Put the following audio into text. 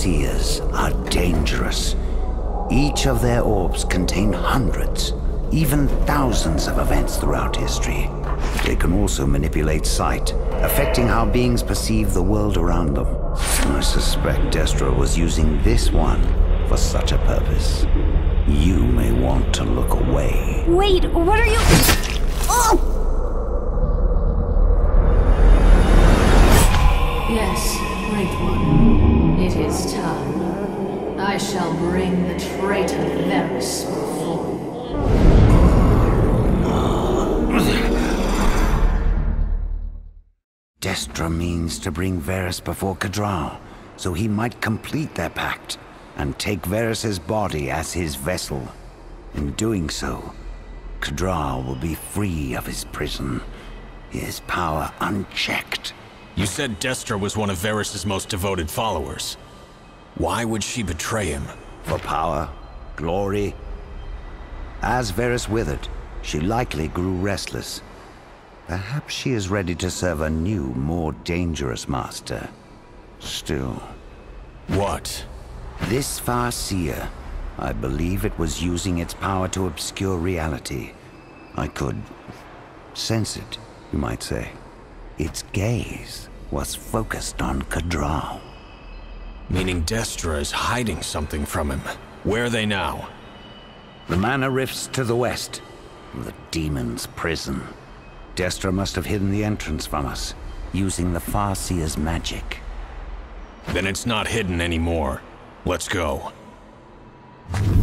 Farseers are dangerous. Each of their orbs contain hundreds, even thousands of events throughout history. They can also manipulate sight, affecting how beings perceive the world around them. I suspect Destra was using this one for such a purpose. You may want to look away. Wait, what are you... Oh! Yes, Great One. It is time. I shall bring the traitor Varys before you. Destra means to bring Varys before Kadral, so he might complete their pact and take Varys' body as his vessel. In doing so, Kadral will be free of his prison, his power unchecked. You said Destra was one of Varys' most devoted followers. Why would she betray him? For power, glory. As Varys withered, she likely grew restless. Perhaps she is ready to serve a new, more dangerous master. Still... What? This Farseer, I believe it was using its power to obscure reality. I could sense it, you might say. Its gaze was focused on Kadral. Meaning Destra is hiding something from him. Where are they now? The Manor Rifts to the west. The Demon's Prison. Destra must have hidden the entrance from us, using the Farseer's magic. Then it's not hidden anymore. Let's go.